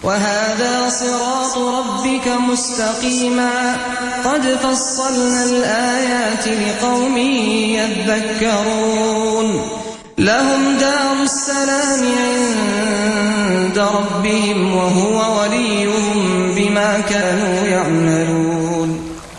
وهذا صراط ربك مستقيما قد فصلنا الآيات لقوم يذكرون لهم دار السلام عند ربهم وهو وليهم بما كانوا يعملون.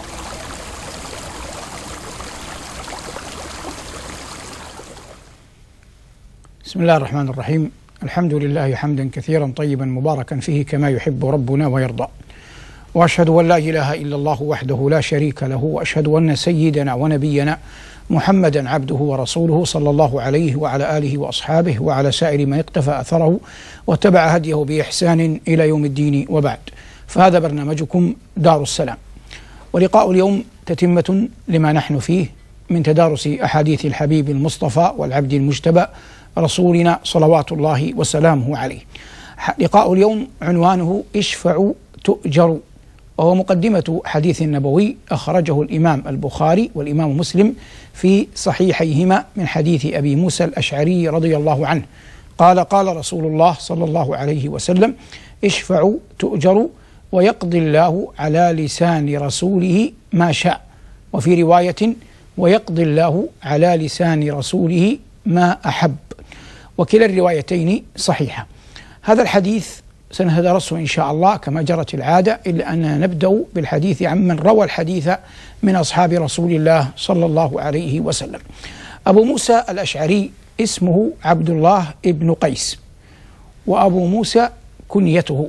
بسم الله الرحمن الرحيم. الحمد لله حمدا كثيرا طيبا مباركا فيه كما يحب ربنا ويرضى، وأشهد أن لا إله إلا الله وحده لا شريك له، وأشهد أن سيدنا ونبينا محمدا عبده ورسوله صلى الله عليه وعلى آله وأصحابه وعلى سائر من اقتفى أثره واتبع هديه بإحسان إلى يوم الدين، وبعد. فهذا برنامجكم دار السلام، ولقاء اليوم تتمة لما نحن فيه من تدارس أحاديث الحبيب المصطفى والعبد المجتبى رسولنا صلوات الله وسلامه عليه. لقاء اليوم عنوانه اشفعوا تؤجروا، وهو مقدمة حديث نبوي أخرجه الإمام البخاري والإمام مسلم في صحيحيهما من حديث أبي موسى الأشعري رضي الله عنه قال: قال رسول الله صلى الله عليه وسلم: اشفعوا تؤجروا ويقضي الله على لسان رسوله ما شاء، وفي رواية: ويقضي الله على لسان رسوله ما أحب، وكلا الروايتين صحيحة. هذا الحديث سنتدرسه إن شاء الله كما جرت العادة، إلا أننا نبدأ بالحديث عمن روى الحديث من أصحاب رسول الله صلى الله عليه وسلم. أبو موسى الأشعري اسمه عبد الله ابن قيس، وأبو موسى كنيته،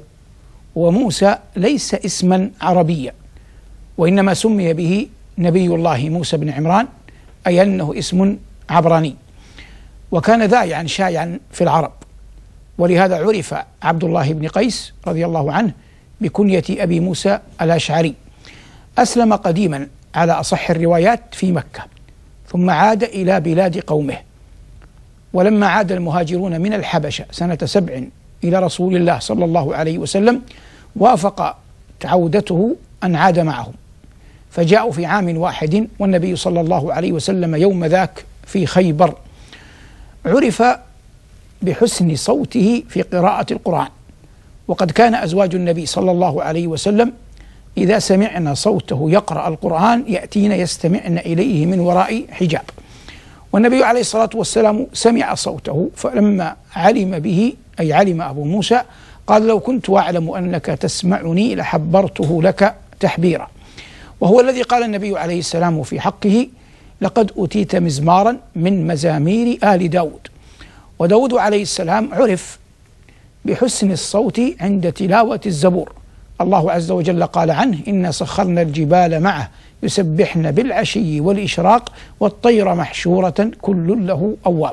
وموسى ليس اسما عربيا، وإنما سمي به نبي الله موسى بن عمران، أي أنه اسم عبراني، وكان ذائعا شائعا في العرب، ولهذا عرف عبد الله بن قيس رضي الله عنه بكنية أبي موسى الأشعري. أسلم قديما على أصح الروايات في مكة، ثم عاد إلى بلاد قومه، ولما عاد المهاجرون من الحبشة سنة 7 إلى رسول الله صلى الله عليه وسلم وافق عودته أن عاد معهم، فجاءوا في عام واحد، والنبي صلى الله عليه وسلم يوم ذاك في خيبر. عرف بحسن صوته في قراءة القرآن، وقد كان أزواج النبي صلى الله عليه وسلم إذا سمعنا صوته يقرأ القرآن يأتين يستمعن إليه من وراء حجاب، والنبي عليه الصلاة والسلام سمع صوته، فلما علم به أي علم أبو موسى قال: لو كنت أعلم أنك تسمعني لحبرته لك تحبيرا. وهو الذي قال النبي عليه السلام في حقه: لقد أتيت مزمارا من مزامير آل داود. وداود عليه السلام عرف بحسن الصوت عند تلاوة الزبور. الله عز وجل قال عنه: إنا سخرنا الجبال معه يسبحن بالعشي والإشراق والطير محشورة كل له أواب.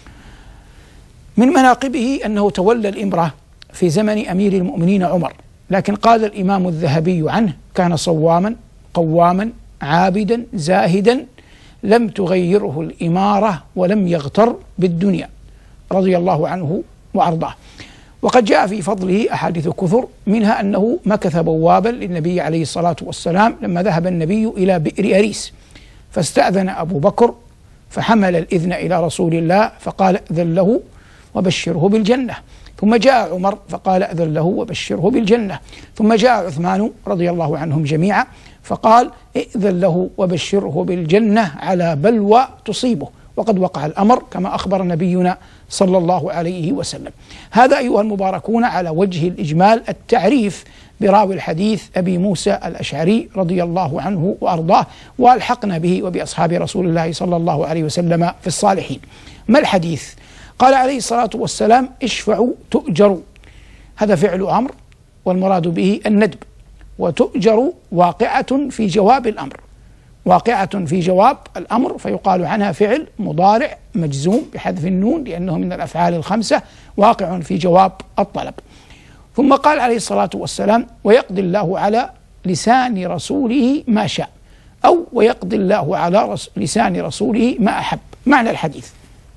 من مناقبه أنه تولى الإمرة في زمن أمير المؤمنين عمر، لكن قال الإمام الذهبي عنه: كان صواما قواما عابدا زاهدا لم تغيره الإمارة ولم يغتر بالدنيا، رضي الله عنه وأرضاه. وقد جاء في فضله أحاديث كثر، منها أنه مكث بوابا للنبي عليه الصلاة والسلام لما ذهب النبي إلى بئر أريس، فاستأذن أبو بكر فحمل الإذن إلى رسول الله فقال: أذن له وبشره بالجنة. ثم جاء عمر فقال: أذن له وبشره بالجنة. ثم جاء عثمان رضي الله عنهم جميعا فقال: ائذن له وبشره بالجنة على بلوى تصيبه، وقد وقع الأمر كما أخبر نبينا صلى الله عليه وسلم. هذا أيها المباركون على وجه الإجمال التعريف براوي الحديث أبي موسى الأشعري رضي الله عنه وأرضاه، والحقنا به وبأصحاب رسول الله صلى الله عليه وسلم في الصالحين. ما الحديث؟ قال عليه الصلاة والسلام: اشفعوا تؤجروا. هذا فعل أمر، والمراد به الندب، وتؤجر واقعة في جواب الأمر، واقعة في جواب الأمر، فيقال عنها فعل مضارع مجزوم بحذف النون لأنه من الأفعال الخمسة، واقع في جواب الطلب. ثم قال عليه الصلاة والسلام: ويقضي الله على لسان رسوله ما شاء، أو ويقضي الله على لسان رسوله ما أحب. معنى الحديث: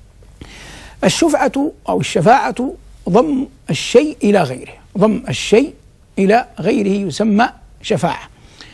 الشفعة أو الشفاعة ضم الشيء إلى غيره، ضم الشيء إلى غيره يسمى شفاعة.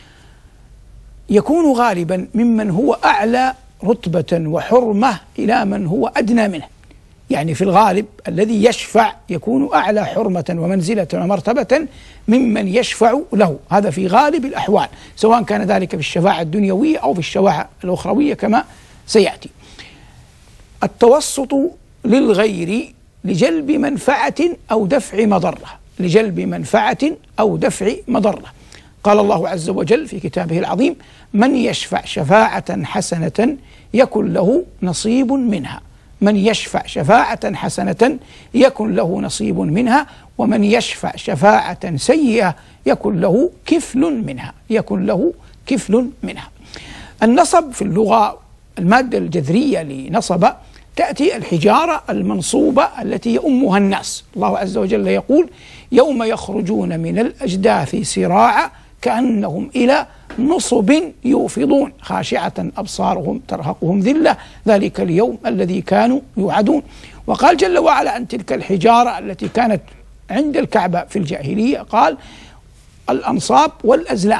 يكون غالبا ممن هو أعلى رتبة وحرمة إلى من هو أدنى منه، يعني في الغالب الذي يشفع يكون أعلى حرمة ومنزلة ومرتبة ممن يشفع له، هذا في غالب الأحوال، سواء كان ذلك في الشفاعة الدنيوية أو في الشفاعة الأخروية كما سيأتي. التوسط للغير لجلب منفعة أو دفع مضرة، لجلب منفعة أو دفع مضرة. قال الله عز وجل في كتابه العظيم: من يشفع شفاعة حسنة يكن له نصيب منها، من يشفع شفاعة حسنة يكن له نصيب منها، ومن يشفع شفاعة سيئة يكن له كفل منها، يكن له كفل منها. النصب في اللغة المادة الجذرية لنصب تأتي الحجارة المنصوبة التي يؤمها الناس. الله عز وجل يقول: يوم يخرجون من الأجداث سراعا كأنهم إلى نصب يوفضون خاشعة أبصارهم ترهقهم ذلة ذلك اليوم الذي كانوا يوعدون. وقال جل وعلا عن تلك الحجارة التي كانت عند الكعبة في الجاهلية، قال: الأنصاب والأزلام،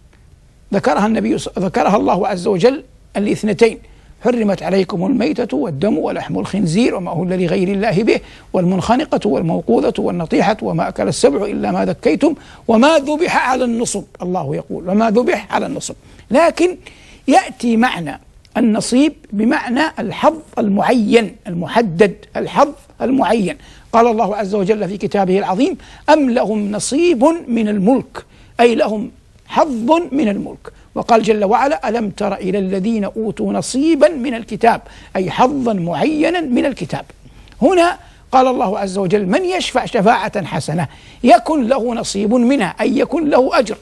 ذكرها الله عز وجل الاثنتين: حرمت عليكم الميتة والدم ولحم الخنزير وما أهل لغير الله به والمنخنقة والموقوذة والنطيحة وما أكل السبع إلا ما ذكيتم وما ذبح على النصب. الله يقول: وما ذبح على النصب. لكن يأتي معنى النصيب بمعنى الحظ المعين المحدد، الحظ المعين. قال الله عز وجل في كتابه العظيم: أم لهم نصيب من الملك، أي لهم حظ من الملك. وقال جل وعلا: ألم تر إلى الذين أوتوا نصيبا من الكتاب، أي حظا معينا من الكتاب. هنا قال الله عز وجل: من يشفع شفاعة حسنة يكن له نصيب منها، أي يكن له أجر،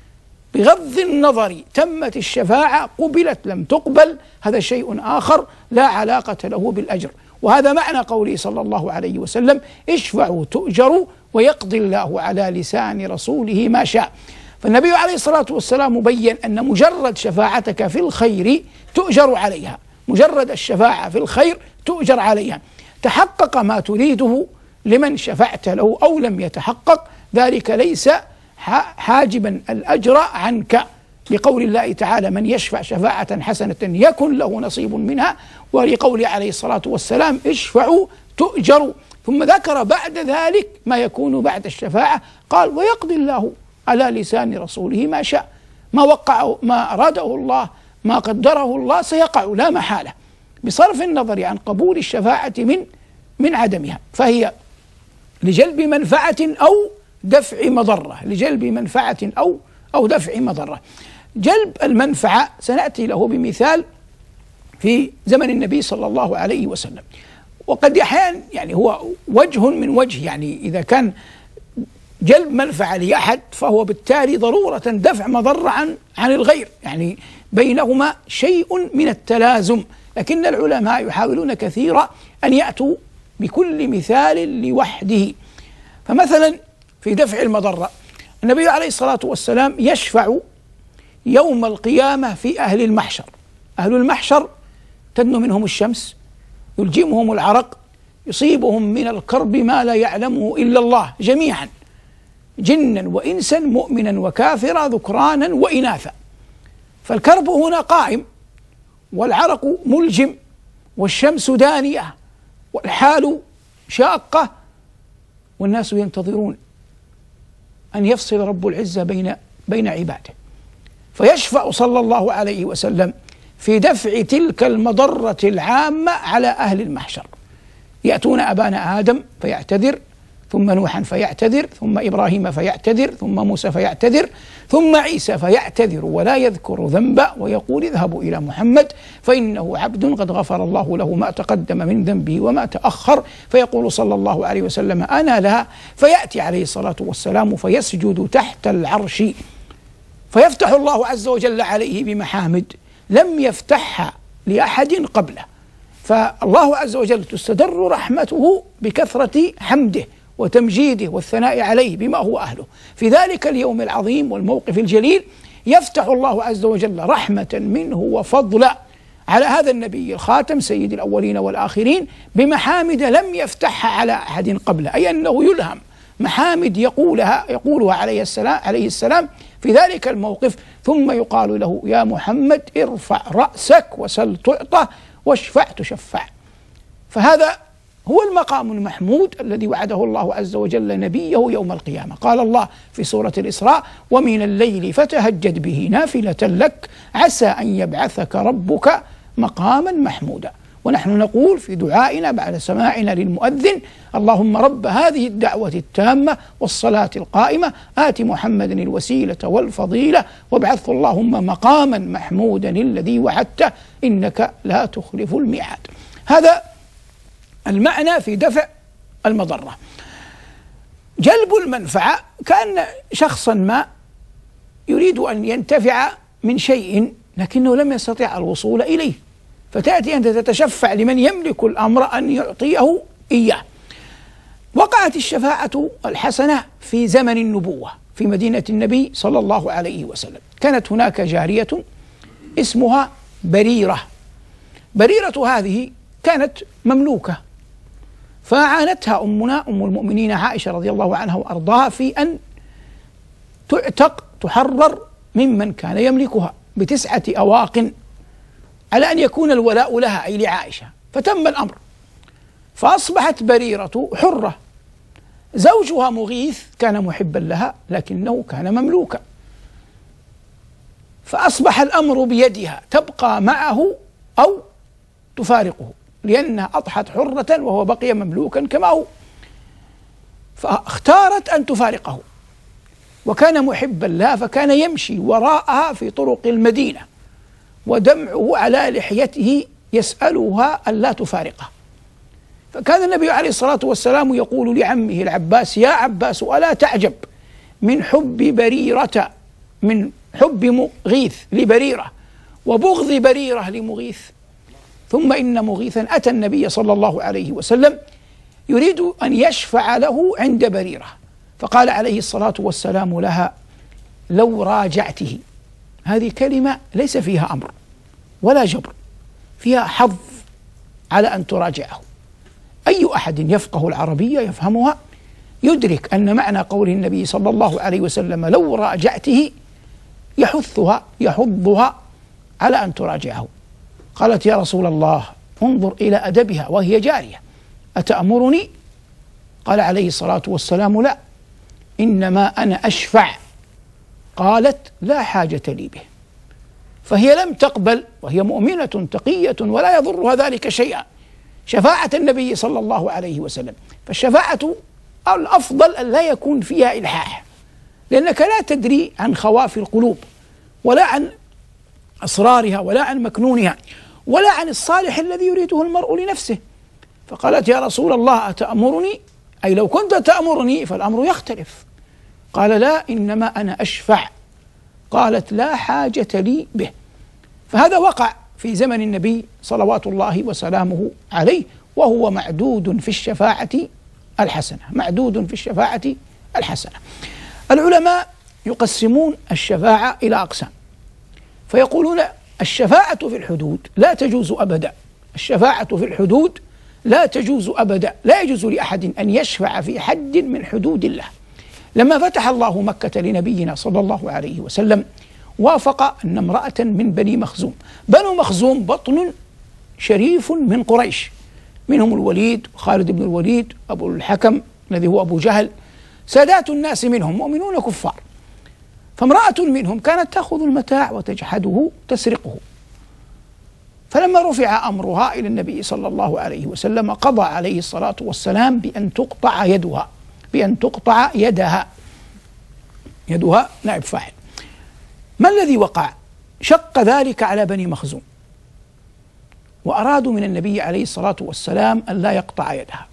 بغض النظر تمت الشفاعة قبلت لم تقبل، هذا شيء آخر لا علاقة له بالأجر. وهذا معنى قوله صلى الله عليه وسلم: اشفعوا تؤجروا ويقضي الله على لسان رسوله ما شاء. فالنبي عليه الصلاة والسلام بين أن مجرد شفاعتك في الخير تؤجر عليها، مجرد الشفاعة في الخير تؤجر عليها، تحقق ما تريده لمن شفعت له أو لم يتحقق ذلك ليس حاجبا الأجر عنك، لقول الله تعالى: من يشفع شفاعة حسنة يكن له نصيب منها، ولقول عليه الصلاة والسلام: اشفعوا تؤجروا. ثم ذكر بعد ذلك ما يكون بعد الشفاعة، قال: ويقضي الله على لسان رسوله ما شاء، ما وقعه ما أراده الله ما قدره الله سيقع لا محالة، بصرف النظر عن قبول الشفاعة من عدمها، فهي لجلب منفعة أو دفع مضرة، لجلب منفعة أو دفع مضرة. جلب المنفعة سنأتي له بمثال في زمن النبي صلى الله عليه وسلم، وقد أحيانا يعني هو وجه من وجه، يعني إذا كان جلب منفعة لأحد فهو بالتالي ضرورة دفع مضرة عن الغير، يعني بينهما شيء من التلازم، لكن العلماء يحاولون كثيرا أن يأتوا بكل مثال لوحده. فمثلا في دفع المضرة النبي عليه الصلاة والسلام يشفع يوم القيامة في أهل المحشر. أهل المحشر تدنو منهم الشمس، يلجمهم العرق، يصيبهم من الكرب ما لا يعلمه إلا الله جميعا، جنا وإنسا مؤمنا وكافرا ذكرانا وإناثا، فالكرب هنا قائم والعرق ملجم والشمس دانية والحال شاقة، والناس ينتظرون أن يفصل رب العزة بين عباده، فيشفع صلى الله عليه وسلم في دفع تلك المضرة العامة على أهل المحشر. يأتون أبانا آدم فيعتذر، ثم نوحا فيعتذر، ثم إبراهيم فيعتذر، ثم موسى فيعتذر، ثم عيسى فيعتذر ولا يذكر ذنبا ويقول: اذهبوا إلى محمد فإنه عبد قد غفر الله له ما تقدم من ذنبه وما تأخر. فيقول صلى الله عليه وسلم: أنا لها. فيأتي عليه الصلاة والسلام فيسجد تحت العرش، فيفتح الله عز وجل عليه بمحامد لم يفتحها لأحد قبله، فالله عز وجل تستدر رحمته بكثرة حمده وتمجيده والثناء عليه بما هو أهله. في ذلك اليوم العظيم والموقف الجليل يفتح الله عز وجل رحمة منه وفضلا على هذا النبي الخاتم سيد الأولين والآخرين بمحامد لم يفتحها على أحد قبله، أي أنه يلهم محامد يقولها عليه السلام في ذلك الموقف، ثم يقال له: يا محمد ارفع رأسك وسل تعطى واشفع تشفع. فهذا هو المقام المحمود الذي وعده الله عز وجل نبيه يوم القيامة. قال الله في سورة الإسراء: ومن الليل فتهجد به نافلة لك عسى أن يبعثك ربك مقاما محمودا. ونحن نقول في دعائنا بعد سماعنا للمؤذن: اللهم رب هذه الدعوة التامة والصلاة القائمة آت محمدا الوسيلة والفضيلة وابعثه اللهم مقاما محمودا الذي وعدته إنك لا تخلف الميعاد. هذا المعنى في دفع المضرة. جلب المنفعة: كأن شخصا ما يريد أن ينتفع من شيء لكنه لم يستطع الوصول إليه، فتأتي أنت تتشفع لمن يملك الأمر أن يعطيه إياه. وقعت الشفاعة الحسنة في زمن النبوة في مدينة النبي صلى الله عليه وسلم. كانت هناك جارية اسمها بريرة. بريرة هذه كانت مملوكة، فأعانتها أمنا أم المؤمنين عائشة رضي الله عنها وأرضاها في أن تعتق تحرر ممن كان يملكها ب9 أواق على أن يكون الولاء لها أي لعائشة. فتم الأمر، فأصبحت بريرة حرة. زوجها مغيث كان محبا لها لكنه كان مملوكا، فأصبح الأمر بيدها، تبقى معه أو تفارقه، لأنها أضحت حرة وهو بقي مملوكا كما هو، فاختارت أن تفارقه. وكان محبا لها فكان يمشي وراءها في طرق المدينة ودمعه على لحيته يسألها أن لا تفارقه. فكان النبي عليه الصلاة والسلام يقول لعمه العباس: يا عباس ألا تعجب من حب بريرة، من حب مغيث لبريرة وبغض بريرة لمغيث. ثم إن مغيثا أتى النبي صلى الله عليه وسلم يريد أن يشفع له عند بريرة، فقال عليه الصلاة والسلام لها: لو راجعته. هذه كلمة ليس فيها أمر ولا جبر، فيها حظ على أن تراجعه. أي أحد يفقه العربية يفهمها يدرك أن معنى قول النبي صلى الله عليه وسلم لو راجعته يحثها يحضها على أن تراجعه. قالت: يا رسول الله انظر إلى أدبها وهي جارية، أتأمرني؟ قال عليه الصلاة والسلام: لا، إنما أنا أشفع. قالت: لا حاجة لي به. فهي لم تقبل، وهي مؤمنة تقية ولا يضرها ذلك شيئا، شفاعة النبي صلى الله عليه وسلم. فالشفاعة الأفضل أن لا يكون فيها إلحاح، لأنك لا تدري عن خواف القلوب ولا عن أسرارها ولا عن مكنونها ولا عن الصالح الذي يريده المرء لنفسه. فقالت: يا رسول الله أتأمرني؟ أي لو كنت تأمرني فالأمر يختلف. قال: لا، إنما أنا أشفع. قالت: لا حاجة لي به. فهذا وقع في زمن النبي صلوات الله وسلامه عليه، وهو معدود في الشفاعة الحسنة، معدود في الشفاعة الحسنة. العلماء يقسمون الشفاعة إلى أقسام، فيقولون الشفاعة في الحدود لا تجوز أبدا. الشفاعة في الحدود لا تجوز أبدا، لا يجوز لأحد أن يشفع في حد من حدود الله. لما فتح الله مكة لنبينا صلى الله عليه وسلم وافق أن امرأة من بني مخزوم، بنو مخزوم بطن شريف من قريش، منهم الوليد وخالد بن الوليد، أبو الحكم الذي هو أبو جهل، سادات الناس منهم مؤمنون كفار. فامرأة منهم كانت تأخذ المتاع وتجحده تسرقه، فلما رفع أمرها إلى النبي صلى الله عليه وسلم قضى عليه الصلاة والسلام بأن تقطع يدها، بأن تقطع يدها نائب فاعل. ما الذي وقع؟ شق ذلك على بني مخزوم، وأرادوا من النبي عليه الصلاة والسلام أن لا يقطع يدها،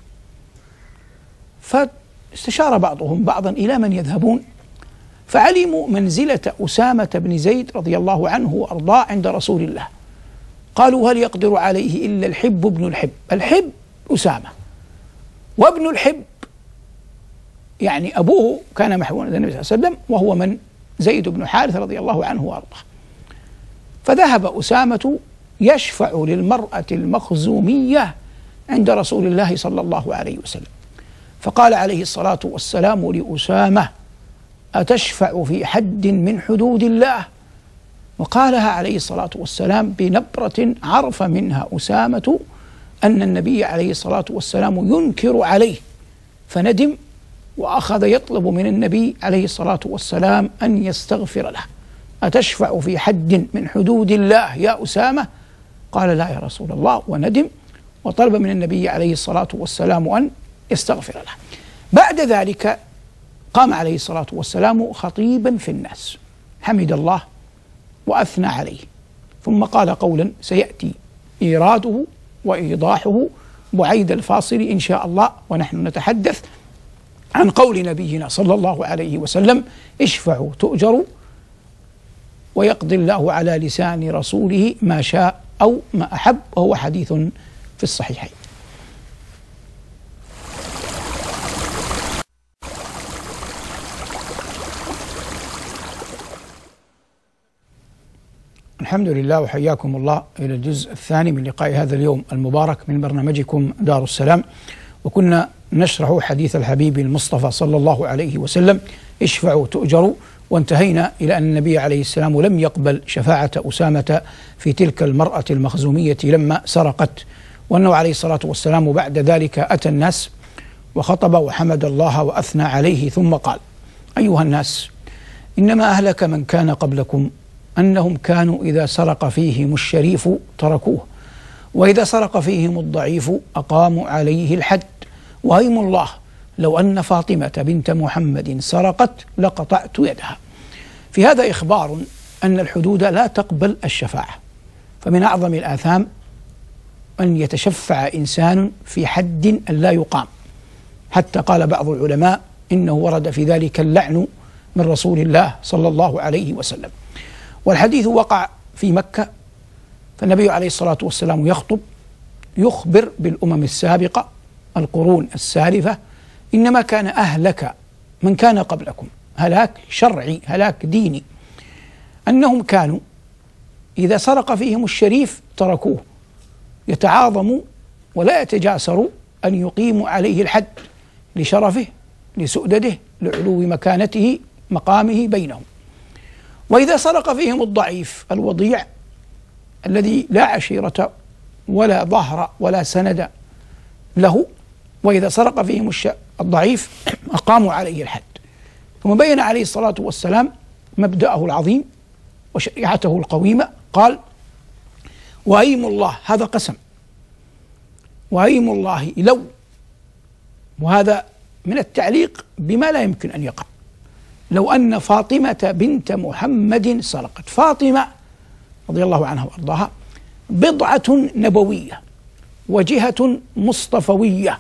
فاستشار بعضهم بعضا إلى من يذهبون، فعلموا منزلة أسامة بن زيد رضي الله عنه وأرضاه عند رسول الله. قالوا: هل يقدر عليه إلا الحب ابن الحب؟ الحب أسامة، وابن الحب يعني أبوه كان محبوبا للنبي صلى الله عليه وسلم، وهو من؟ زيد بن حارث رضي الله عنه وأرضاه. فذهب أسامة يشفع للمرأة المخزومية عند رسول الله صلى الله عليه وسلم، فقال عليه الصلاة والسلام لأسامة: أتشفع في حد من حدود الله؟ وقالها عليه الصلاة والسلام بنبرة عرف منها أسامة أن النبي عليه الصلاة والسلام ينكر عليه، فندم وأخذ يطلب من النبي عليه الصلاة والسلام أن يستغفر له. أتشفع في حد من حدود الله يا أسامة؟ قال لا يا رسول الله، وندم وطلب من النبي عليه الصلاة والسلام أن يستغفر له. بعد ذلك قام عليه الصلاة والسلام خطيبا في الناس، حمد الله وأثنى عليه، ثم قال قولا سيأتي إيراده وإيضاحه بعيد الفاصل إن شاء الله، ونحن نتحدث عن قول نبينا صلى الله عليه وسلم: اشفعوا تؤجروا، ويقضي الله على لسان رسوله ما شاء أو ما أحب، وهو حديث في الصحيحين. الحمد لله، وحياكم الله إلى الجزء الثاني من لقاء هذا اليوم المبارك من برنامجكم دار السلام. وكنا نشرح حديث الحبيب المصطفى صلى الله عليه وسلم: اشفعوا تؤجروا، وانتهينا إلى أن النبي عليه السلام لم يقبل شفاعة أسامة في تلك المرأة المخزومية لما سرقت، وأنه عليه الصلاة والسلام بعد ذلك أتى الناس وخطب وحمد الله وأثنى عليه، ثم قال: أيها الناس، إنما أهلك من كان قبلكم أنهم كانوا إذا سرق فيهم الشريف تركوه، وإذا سرق فيهم الضعيف أقاموا عليه الحد، وأيم الله لو أن فاطمة بنت محمد سرقت لقطعت يدها. في هذا إخبار أن الحدود لا تقبل الشفاعة، فمن أعظم الآثام أن يتشفع إنسان في حد لا يقام، حتى قال بعض العلماء إنه ورد في ذلك اللعن من رسول الله صلى الله عليه وسلم. والحديث وقع في مكة، فالنبي عليه الصلاة والسلام يخطب يخبر بالأمم السابقة القرون السالفة: إنما كان أهلك من كان قبلكم، هلاك شرعي هلاك ديني، أنهم كانوا إذا سرق فيهم الشريف تركوه، يتعاظموا ولا يتجاسروا أن يقيموا عليه الحد لشرفه لسؤدده لعلو مكانته مقامه بينهم. وإذا سرق فيهم الضعيف الوضيع الذي لا عشيرة ولا ظهر ولا سند له، وإذا سرق فيهم الضعيف أقاموا عليه الحد. ثم بين عليه الصلاة والسلام مبدأه العظيم وشريعته القويمة، قال: وأيم الله، هذا قسم، وأيم الله لو، وهذا من التعليق بما لا يمكن أن يقع، لو أن فاطمة بنت محمد سرقت. فاطمة رضي الله عنها وأرضاها بضعة نبوية وجهة مصطفوية،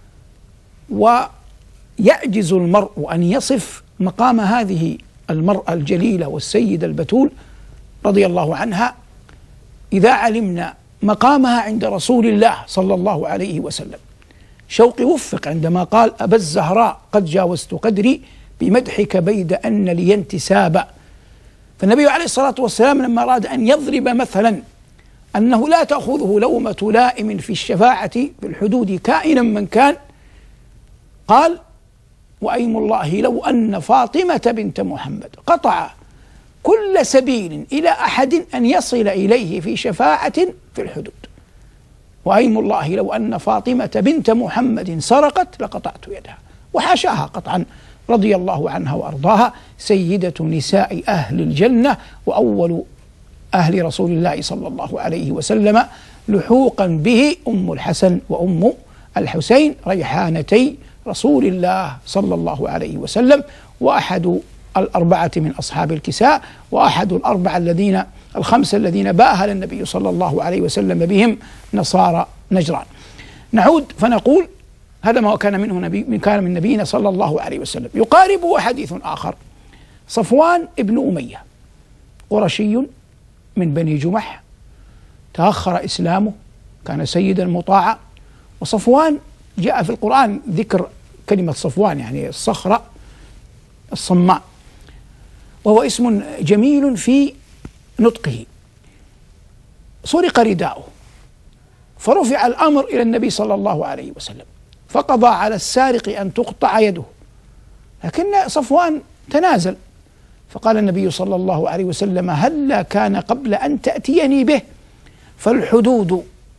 ويعجز المرء أن يصف مقام هذه المرأة الجليلة والسيدة البتول رضي الله عنها إذا علمنا مقامها عند رسول الله صلى الله عليه وسلم. شوقي وفق عندما قال: أبا الزهراء قد جاوزت قدري بمدحك بيد أن لي انتسابا. فالنبي عليه الصلاة والسلام لما أراد أن يضرب مثلا أنه لا تأخذه لومة لائم في الشفاعة في الحدود كائنا من كان، قال: وأيم الله لو أن فاطمة بنت محمد قطع كل سبيل إلى أحد أن يصل إليه في شفاعة في الحدود، وأيم الله لو أن فاطمة بنت محمد سرقت لقطعت يدها. وحاشاها قطعا رضي الله عنها وأرضاها، سيدة نساء أهل الجنة وأول أهل رسول الله صلى الله عليه وسلم لحوقا به أم الحسن وأم الحسين ريحانتي رسول الله صلى الله عليه وسلم، وأحد الأربعة من أصحاب الكساء، وأحد الخمسة الذين باهل النبي صلى الله عليه وسلم بهم نصارى نجران. نعود فنقول: هذا ما كان كان من نبينا صلى الله عليه وسلم. يقاربه حديث آخر: صفوان ابن أمية قرشي من بني جمح، تأخر إسلامه، كان سيدا مطاعا. وصفوان جاء في القرآن ذكر كلمة صفوان، يعني الصخرة الصماء، وهو اسم جميل في نطقه. سرق رداؤه فرفع الأمر إلى النبي صلى الله عليه وسلم، فقضى على السارق أن تقطع يده، لكن صفوان تنازل، فقال النبي صلى الله عليه وسلم: هلا كان قبل أن تأتيني به، فالحدود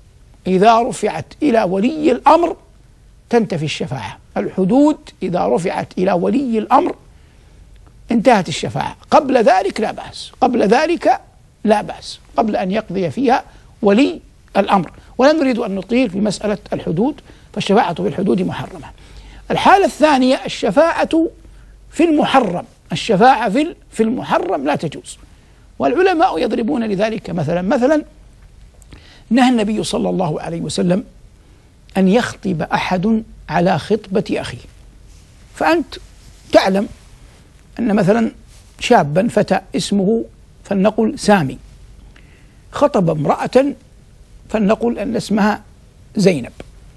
إذا رفعت إلى ولي الأمر تنتفي الشفاعة. الحدود إذا رفعت إلى ولي الأمر انتهت الشفاعة، قبل ذلك لا بأس، قبل ذلك لا بأس، قبل أن يقضي فيها ولي الأمر. ولا نريد أن نطيل في مسألة الحدود، فالشفاعة في الحدود محرمة. الحالة الثانية الشفاعة في المحرم، الشفاعة في المحرم لا تجوز، والعلماء يضربون لذلك مثلا نهى النبي صلى الله عليه وسلم أن يخطب أحد على خطبة أخيه. فأنت تعلم أن مثلا شابا فتى اسمه فلنقل سامي خطب امرأة فلنقل أن اسمها زينب،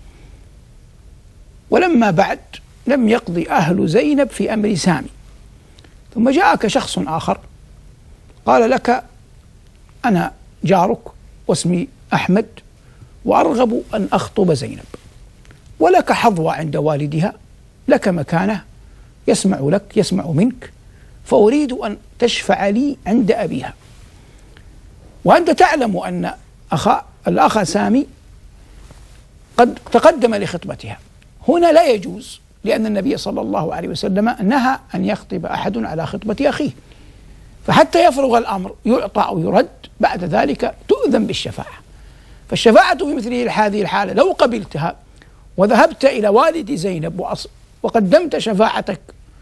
ولما بعد لم يقضي أهل زينب في أمر سامي، ثم جاءك شخص آخر قال لك أنا جارك واسمي أحمد وأرغب أن أخطب زينب، ولك حظوة عند والدها، لك مكانة، يسمع لك يسمع منك، فأريد أن تشفع لي عند أبيها. وأنت تعلم أن الأخ سامي قد تقدم لخطبتها، هنا لا يجوز، لأن النبي صلى الله عليه وسلم نهى أن يخطب أحد على خطبة أخيه، فحتى يفرغ الأمر يعطى أو يرد، بعد ذلك تؤذن بالشفاعة. فالشفاعة في مثل هذه الحالة لو قبلتها وذهبت إلى والد زينب وقدمت شفاعتك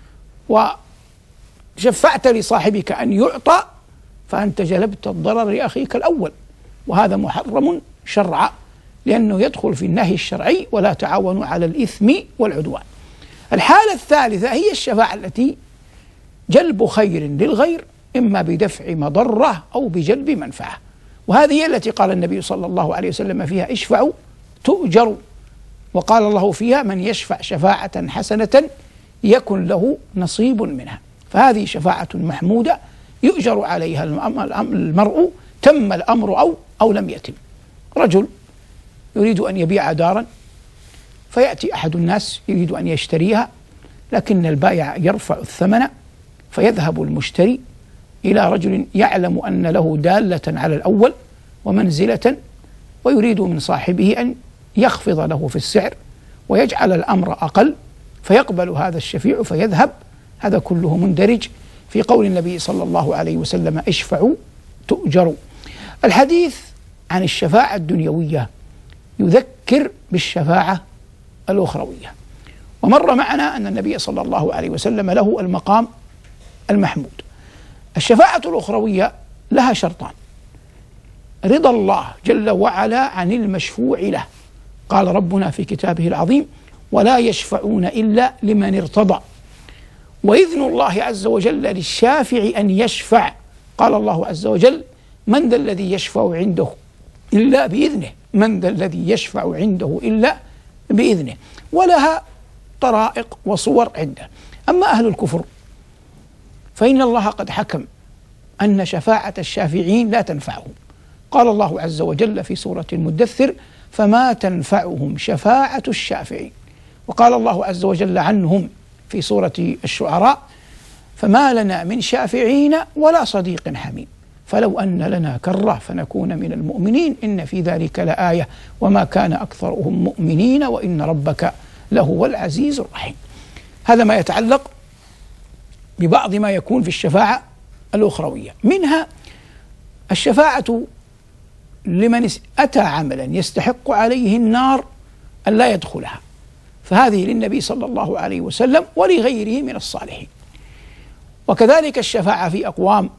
وشفعت لصاحبك أن يعطى، فأنت جلبت الضرر لأخيك الأول، وهذا محرم شرعا، لأنه يدخل في النهي الشرعي ولا تعاونوا على الإثم والعدوان. الحالة الثالثة هي الشفاعة التي جلب خير للغير، إما بدفع مضرة أو بجلب منفعة، وهذه هي التي قال النبي صلى الله عليه وسلم فيها اشفعوا تؤجروا، وقال الله فيها من يشفع شفاعة حسنة يكن له نصيب منها. فهذه شفاعة محمودة يؤجر عليها المرء تم الأمر أو لم يتم. رجل يريد أن يبيع دارا، فيأتي أحد الناس يريد أن يشتريها، لكن البائع يرفع الثمن، فيذهب المشتري إلى رجل يعلم أن له دالة على الأول ومنزلة، ويريد من صاحبه أن يخفض له في السعر ويجعل الأمر أقل، فيقبل هذا الشفيع فيذهب. هذا كله مندرج في قول النبي صلى الله عليه وسلم اشفعوا تؤجروا. الحديث عن الشفاعة الدنيوية يذكر بالشفاعة الأخروية، ومر معنا أن النبي صلى الله عليه وسلم له المقام المحمود. الشفاعة الأخروية لها شرطان: رضا الله جل وعلا عن المشفوع له، قال ربنا في كتابه العظيم ولا يشفعون إلا لمن ارتضى، وإذن الله عز وجل للشافع أن يشفع، قال الله عز وجل من ذا الذي يشفع عنده إلا بإذنه، من ذا الذي يشفع عنده إلا بإذنه، ولها طرائق وصور عنده. أما أهل الكفر فإن الله قد حكم أن شفاعة الشافعين لا تنفعهم، قال الله عز وجل في سورة المدثر فما تنفعهم شفاعة الشافعين، وقال الله عز وجل عنهم في سورة الشعراء فما لنا من شافعين ولا صديق حميم فلو أن لنا كرة فنكون من المؤمنين إن في ذلك لآية وما كان أكثرهم مؤمنين وإن ربك لهو العزيز الرحيم. هذا ما يتعلق ببعض ما يكون في الشفاعة الأخروية، منها الشفاعة لمن أتى عملا يستحق عليه النار أن لا يدخلها، فهذه للنبي صلى الله عليه وسلم ولغيره من الصالحين. وكذلك الشفاعة في أقوام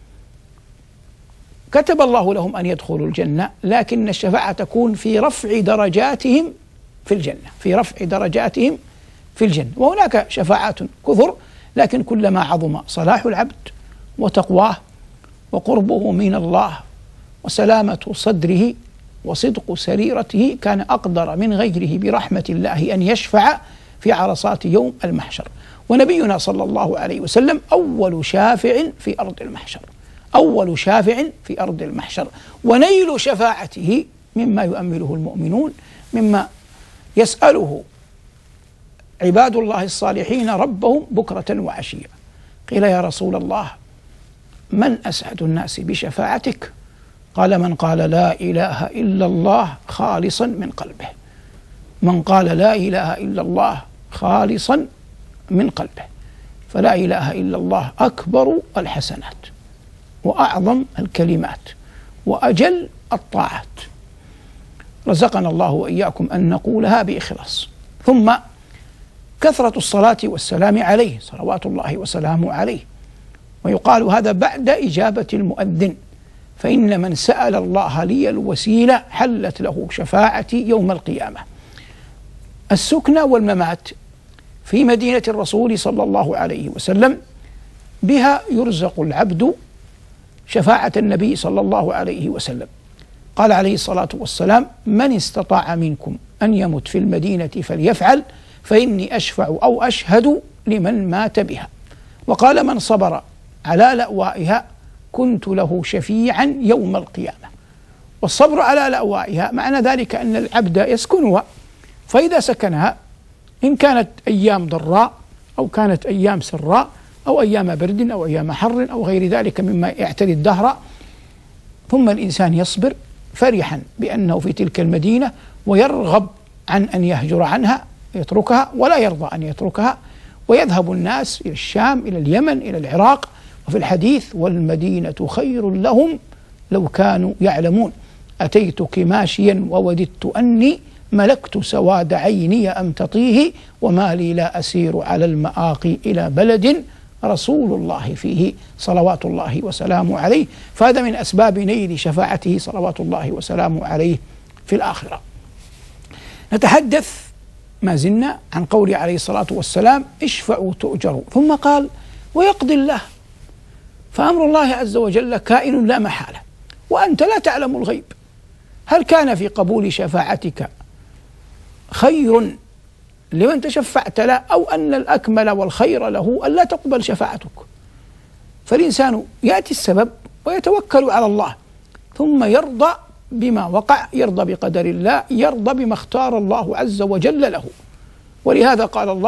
كتب الله لهم أن يدخلوا الجنة، لكن الشفاعة تكون في رفع درجاتهم في الجنة، في رفع درجاتهم في الجنة. وهناك شفاعات كثر، لكن كلما عظم صلاح العبد وتقواه وقربه من الله وسلامة صدره وصدق سريرته كان أقدر من غيره برحمة الله أن يشفع في عرصات يوم المحشر. ونبينا صلى الله عليه وسلم أول شافع في أرض المحشر، أول شافع في أرض المحشر، ونيل شفاعته مما يؤمله المؤمنون، مما يسأله عباد الله الصالحين ربهم بكرة وعشية. قيل يا رسول الله من أسعد الناس بشفاعتك؟ قال: من قال لا إله إلا الله خالصا من قلبه. من قال لا إله إلا الله خالصا من قلبه. فلا إله إلا الله أكبر الحسنات وأعظم الكلمات وأجل الطاعات. رزقنا الله وإياكم أن نقولها بإخلاص. ثم كثرة الصلاة والسلام عليه صلوات الله وسلامه عليه. ويقال هذا بعد إجابة المؤذن، فإن من سأل الله لي الوسيلة حلت له شفاعتي يوم القيامة. السكنى والممات في مدينة الرسول صلى الله عليه وسلم بها يرزق العبد شفاعة النبي صلى الله عليه وسلم. قال عليه الصلاة والسلام: من استطاع منكم أن يمت في المدينة فليفعل، فإني أشفع أو أشهد لمن مات بها. وقال: من صبر على لأوائها كنت له شفيعا يوم القيامة. والصبر على لأوائها معنى ذلك أن العبد يسكنها، فإذا سكنها إن كانت أيام ضراء أو كانت أيام سراء أو أيام برد أو أيام حر أو غير ذلك مما يعتري الدهر، ثم الإنسان يصبر فرحا بأنه في تلك المدينة ويرغب عن أن يهجر عنها يتركها ولا يرضى أن يتركها، ويذهب الناس إلى الشام إلى اليمن إلى العراق. وفي الحديث: والمدينة خير لهم لو كانوا يعلمون. أتيتك ماشيا ووددت أني ملكت سواد عيني أم تطيه، وما لي لا أسير على المآقي إلى بلد رسول الله فيه صلوات الله وسلامه عليه. فهذا من أسباب نيل شفاعته صلوات الله وسلامه عليه في الآخرة. نتحدث ما زلنا عن قوله عليه الصلاة والسلام: اشفعوا تؤجروا. ثم قال: ويقضي الله. فأمر الله عز وجل كائن لا محالة، وأنت لا تعلم الغيب. هل كان في قبول شفاعتك خير لمن تشفعت له، أو أن الأكمل والخير له أن لا تقبل شفاعتك؟ فالإنسان يأتي السبب ويتوكل على الله، ثم يرضى بما وقع، يرضى بقدر الله، يرضى بما اختار الله عز وجل له. ولهذا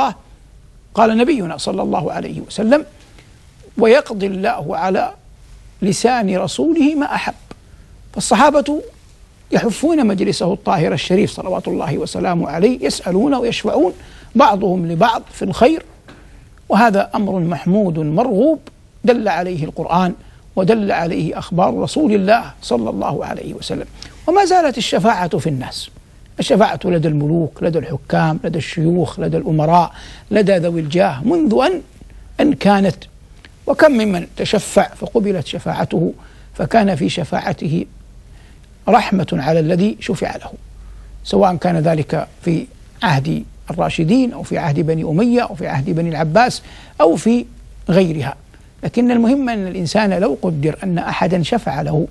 قال نبينا صلى الله عليه وسلم: ويقضي الله على لسان رسوله ما أحب. فالصحابة يحفون مجلسه الطاهر الشريف صلوات الله وسلامه عليه، يسألون ويشفعون بعضهم لبعض في الخير، وهذا أمر محمود مرغوب دل عليه القرآن ودل عليه أخبار رسول الله صلى الله عليه وسلم. وما زالت الشفاعة في الناس، الشفاعة لدى الملوك، لدى الحكام، لدى الشيوخ، لدى الأمراء، لدى ذوي الجاه، منذ أن كانت. وكم ممن تشفع فقبلت شفاعته، فكان في شفاعته رحمة على الذي شفع له، سواء كان ذلك في عهد الراشدين أو في عهد بني أمية أو في عهد بني العباس أو في غيرها. لكن المهم أن الإنسان لو قدر أن أحدا شفع له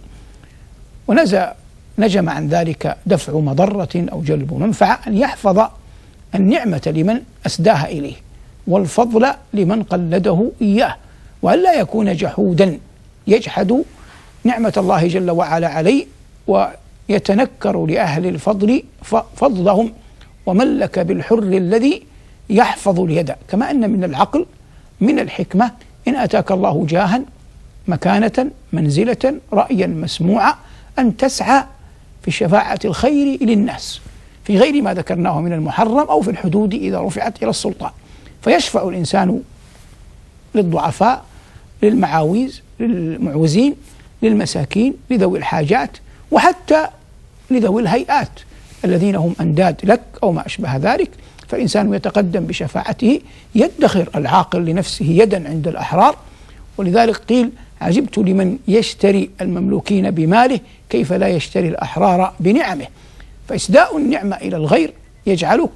ونجم عن ذلك دفع مضرة أو جلب منفعة، أن يحفظ النعمة لمن أسداها إليه والفضل لمن قلده إياه، وأن لا يكون جحودا يجحد نعمة الله جل وعلا عليه ويتنكر لأهل الفضل فضلهم، ومن لك بالحر الذي يحفظ اليد. كما أن من العقل من الحكمة إن أتاك الله جاها مكانة منزلة رأيا مسموعا أن تسعى في شفاعة الخير للناس في غير ما ذكرناه من المحرم أو في الحدود إذا رفعت إلى السلطان. فيشفع الإنسان للضعفاء، للمعاويز، للمعوزين، للمساكين، لذوي الحاجات، وحتى لذوي الهيئات الذين هم أنداد لك أو ما أشبه ذلك. فالإنسان يتقدم بشفاعته، يدخر العاقل لنفسه يدا عند الأحرار. ولذلك قيل: عجبت لمن يشتري المملوكين بماله كيف لا يشتري الأحرار بنعمه. فإسداء النعمة إلى الغير يجعلك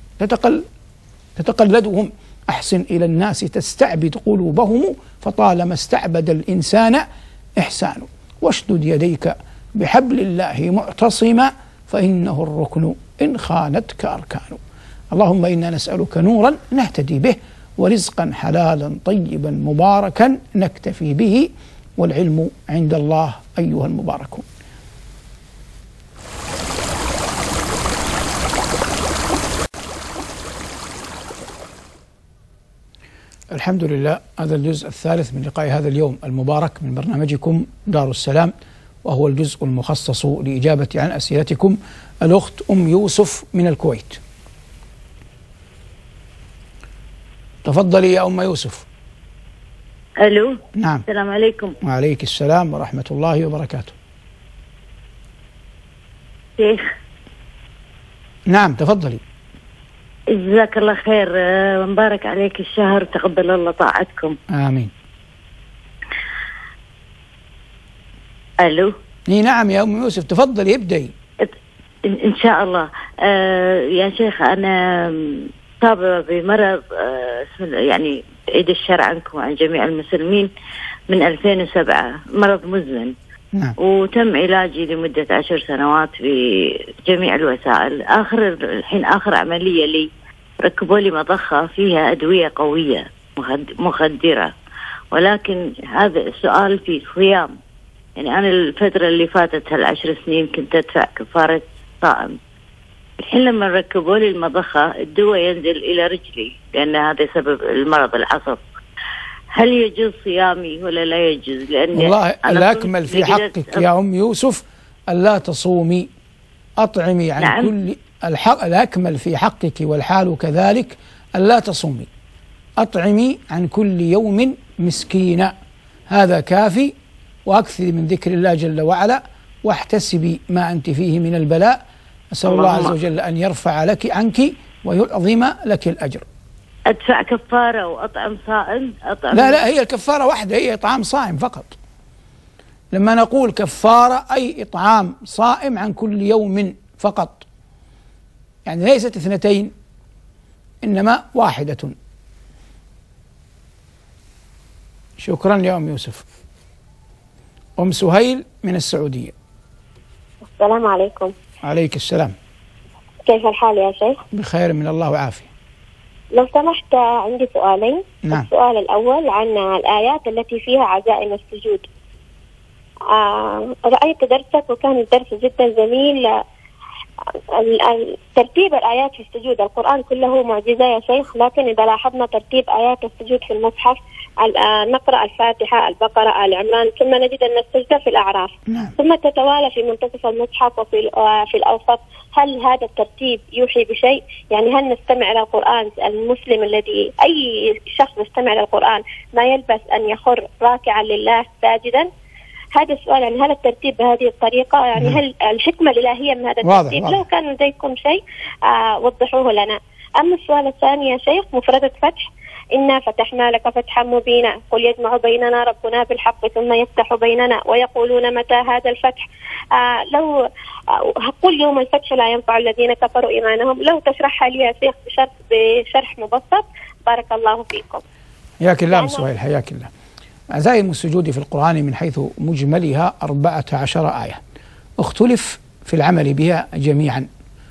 تتقلدهم. أحسن إلى الناس تستعبد قلوبهم، فطالما استعبد الإنسان إحسان. واشدد يديك بحبل الله معتصما، فإنه الركن إن خانتك أركان. اللهم إنا نسألك نورا نهتدي به، ورزقا حلالا طيبا مباركا نكتفي به، والعلم عند الله أيها المباركون. الحمد لله، هذا الجزء الثالث من لقاء هذا اليوم المبارك من برنامجكم دار السلام، وهو الجزء المخصص لإجابة عن أسئلتكم. الأخت أم يوسف من الكويت، تفضلي يا أم يوسف. ألو. نعم. السلام عليكم. وعليك السلام ورحمة الله وبركاته. شيخ. نعم تفضلي. جزاك الله خير، مبارك عليك الشهر، تقبل الله طاعتكم. آمين. ألو. نعم يا أم يوسف تفضلي ابدأي. إن شاء الله. يا شيخ أنا مصابة بمرض يعني عيد الشر عنكم وعن جميع المسلمين من 2007، مرض مزمن. نعم. وتم علاجي لمدة 10 سنوات بجميع الوسائل. الحين آخر عملية لي ركبوا لي مضخة فيها أدوية قوية مخدرة، ولكن هذا السؤال في صيام. يعني أنا الفترة اللي فاتت هال10 سنين كنت أدفع كفارة صائم. الحين لما ركبوا لي المضخة الدواء ينزل إلى رجلي لأن هذا سبب المرض العصب. هل يجوز صيامي ولا لا يجوز؟ لأن والله الأكمل في حقك يا أم يوسف ألا تصومي، أطعمي عن نعم. كل الأكمل في حقك والحال كذلك ألا تصومي، أطعمي عن كل يوم مسكينا، هذا كافي. وأكثري من ذكر الله جل وعلا، واحتسبي ما أنت فيه من البلاء. أسأل الله عز وجل أن يرفع لك عنك ويعظم لك الأجر. أدفع كفارة وأطعم صائم؟ لا هي الكفارة واحدة، هي إطعام صائم فقط. لما نقول كفارة أي إطعام صائم عن كل يوم فقط، يعني ليست 2 إنما واحدة. شكرا يا أم يوسف. أم سهيل من السعودية. السلام عليكم. عليك السلام. كيف الحال يا شيخ؟ بخير من الله وعافية. لو سمحت عندي سؤالين. نعم. السؤال الأول عن الآيات التي فيها عزائم السجود. رأيت درسك وكان الدرس جدا جميل. ترتيب الآيات في السجود، القرآن كله معجزة يا شيخ، لكن إذا لاحظنا ترتيب آيات السجود في المصحف نقرأ الفاتحة، البقرة، آل عمران، ثم نجد أن السجدة في الأعراف. نعم. ثم تتوالى في منتصف المصحف وفي الأوسط. هل هذا الترتيب يوحي بشيء؟ يعني هل نستمع إلى القرآن المسلم الذي أي شخص يستمع إلى القرآن ما يلبس أن يخر راكعا لله ساجدا؟ هذا السؤال، يعني هل الترتيب بهذه الطريقة؟ يعني هل الحكمة الإلهية من هذا الترتيب؟ واضح. لو كان لديكم شيء وضحوه لنا. أما السؤال الثاني يا شيخ، مفردة فتح، إنا فتحنا لك فتحا مبينا، قل يجمع بيننا ربنا بالحق ثم يفتح بيننا ويقولون متى هذا الفتح. لو قل يوم الفتح لا ينفع الذين كفروا إيمانهم. لو تشرحها لي يا شيخ بشرح مبسط، بارك الله فيكم. حياك الله سهيل، حياك الله. عزائم السجود في القرآن من حيث مجملها 14 آية، اختلف في العمل بها جميعا.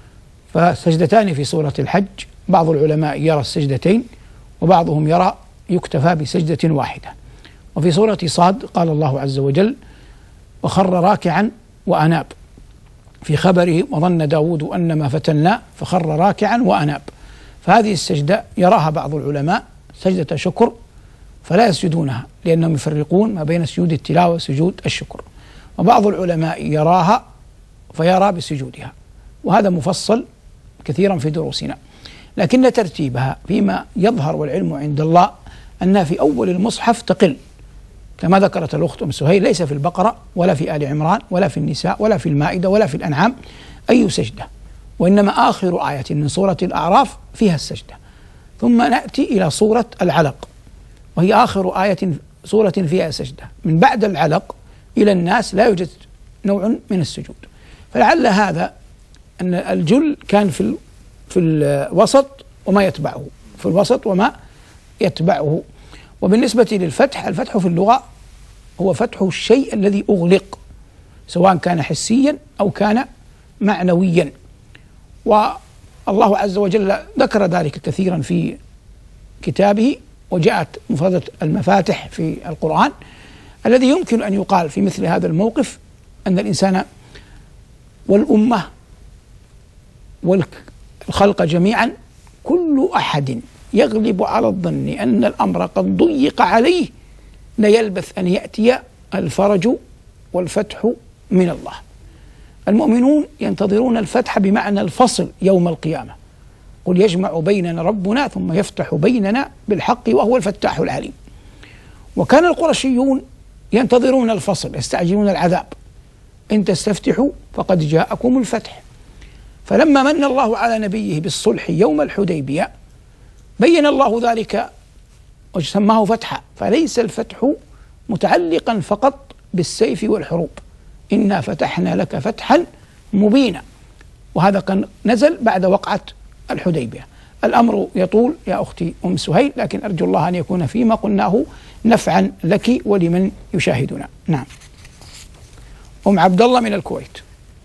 فسجدتان في سورة الحج، بعض العلماء يرى السجدتين وبعضهم يرى يكتفى بسجدة واحدة. وفي سورة صاد قال الله عز وجل: وخر راكعا وأناب، في خبره: وظن داود أنما فتنا فخر راكعا وأناب. فهذه السجدة يراها بعض العلماء سجدة شكر فلا يسجدونها، لأنهم يفرقون ما بين سجود التلاوة وسجود الشكر. وبعض العلماء يراها فيرى بسجودها، وهذا مفصل كثيرا في دروسنا. لكن ترتيبها فيما يظهر والعلم عند الله أنها في أول المصحف تقل، كما ذكرت الأخت أم سهيل، ليس في البقرة ولا في آل عمران ولا في النساء ولا في المائدة ولا في الأنعام أي سجدة، وإنما آخر آية من سورة الأعراف فيها السجدة. ثم نأتي إلى سورة العلق، وهي آخر آية سورة فيها سجدة. من بعد العلق إلى الناس لا يوجد نوع من السجود. فلعل هذا أن الجل كان في الوسط وما يتبعه، في الوسط وما يتبعه. وبالنسبة للفتح، الفتح في اللغة هو فتح الشيء الذي أغلق، سواء كان حسيا أو كان معنويا. والله عز وجل ذكر ذلك كثيرا في كتابه، وجاءت مفردة المفاتح في القرآن. الذي يمكن أن يقال في مثل هذا الموقف أن الإنسان والأمة والخلق جميعا كل أحد يغلب على الظن أن الأمر قد ضيق عليه لا يلبث أن يأتي الفرج والفتح من الله. المؤمنون ينتظرون الفتح بمعنى الفصل يوم القيامة. قل يجمع بيننا ربنا ثم يفتح بيننا بالحق وهو الفتاح العليم. وكان القرشيون ينتظرون الفصل، يستعجلون العذاب، إن تستفتحوا فقد جاءكم الفتح. فلما من الله على نبيه بالصلح يوم الحديبية بين الله ذلك وسماه فتحا، فليس الفتح متعلقا فقط بالسيف والحروب، إنا فتحنا لك فتحا مبينا، وهذا كان نزل بعد وقعة الحديبية. الأمر يطول يا أختي أم سهيل، لكن أرجو الله أن يكون فيما قلناه نفعا لك ولمن يشاهدنا. نعم. أم عبد الله من الكويت.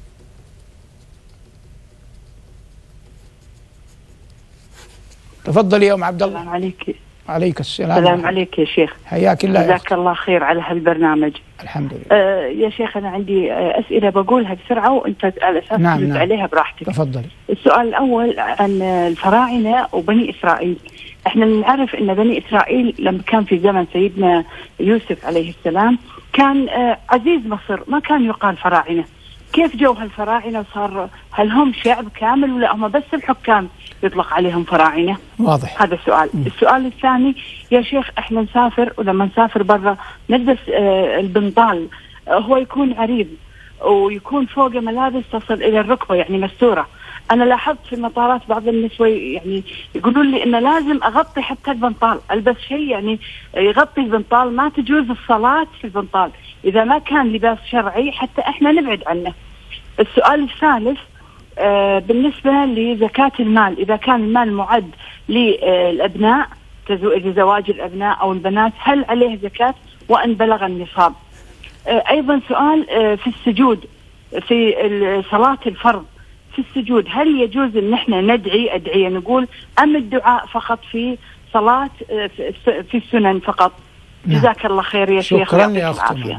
تفضلي يا أم عبد الله. السلام عليك. عليك السلام. السلام عليك يا شيخ. حياك الله. جزاك الله خير على هالبرنامج. الحمد لله. يا شيخ أنا عندي أسئلة بقولها بسرعة وأنت على أساس ترد عليها براحتك. تفضلي. السؤال الأول عن الفراعنة وبني إسرائيل. احنا نعرف ان بني إسرائيل لما كان في زمن سيدنا يوسف عليه السلام كان عزيز مصر، ما كان يقال فراعنة. كيف جو هالفراعنة وصار، هل هم شعب كامل ولا هم بس الحكام يطلق عليهم فراعنة؟ واضح. هذا السؤال. السؤال الثاني يا شيخ، احنا نسافر ولما نسافر برا نلبس البنطال، هو يكون عريض ويكون فوقه ملابس تصل الى الركبة يعني مستورة. انا لاحظت في المطارات بعض النسوة يعني يقولون لي انه لازم اغطي حتى البنطال، البس شيء يعني يغطي البنطال، ما تجوز الصلاة في البنطال اذا ما كان لباس شرعي حتى احنا نبعد عنه. السؤال الثالث بالنسبة لزكاة المال، إذا كان المال معد للأبناء لزواج الأبناء أو البنات هل عليه زكاة وأن بلغ النصاب؟ أيضا سؤال في السجود، في صلاة الفرض في السجود هل يجوز أن احنا ندعي أدعية نقول أم الدعاء فقط في صلاة في السنن فقط؟ جزاك الله خير يا شيخ. شكرا يا أختي.